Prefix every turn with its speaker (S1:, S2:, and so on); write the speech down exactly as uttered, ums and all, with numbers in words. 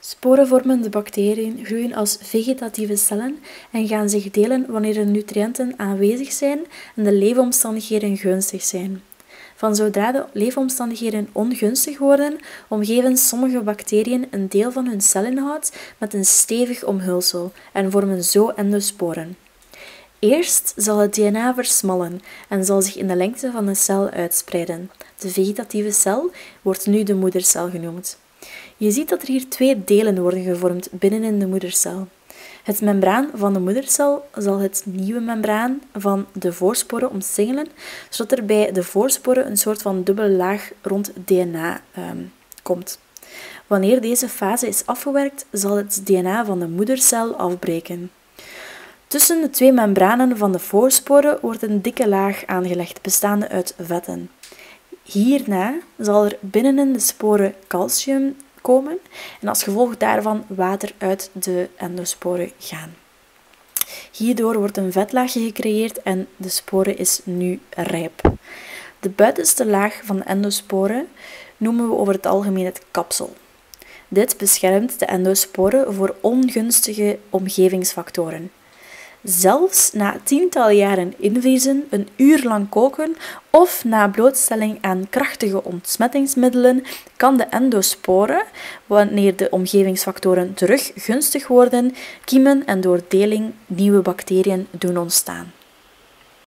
S1: Sporenvormende bacteriën groeien als vegetatieve cellen en gaan zich delen wanneer er nutriënten aanwezig zijn en de leefomstandigheden gunstig zijn. Van zodra de leefomstandigheden ongunstig worden, omgeven sommige bacteriën een deel van hun celinhoud met een stevig omhulsel en vormen zo endosporen. Eerst zal het D N A versmallen en zal zich in de lengte van de cel uitspreiden. De vegetatieve cel wordt nu de moedercel genoemd. Je ziet dat er hier twee delen worden gevormd binnenin de moedercel. Het membraan van de moedercel zal het nieuwe membraan van de voorsporen omsingelen, zodat er bij de voorsporen een soort van dubbele laag rond D N A um, komt. Wanneer deze fase is afgewerkt, zal het D N A van de moedercel afbreken. Tussen de twee membranen van de voorsporen wordt een dikke laag aangelegd, bestaande uit vetten. Hierna zal er binnenin de sporen calcium komen en als gevolg daarvan water uit de endosporen gaan. Hierdoor wordt een vetlaagje gecreëerd en de spore is nu rijp. De buitenste laag van de endosporen noemen we over het algemeen het kapsel. Dit beschermt de endosporen voor ongunstige omgevingsfactoren. Zelfs na tientallen jaren invriezen, een uur lang koken of na blootstelling aan krachtige ontsmettingsmiddelen kan de endospore, wanneer de omgevingsfactoren terug gunstig worden, kiemen en door deling nieuwe bacteriën doen ontstaan.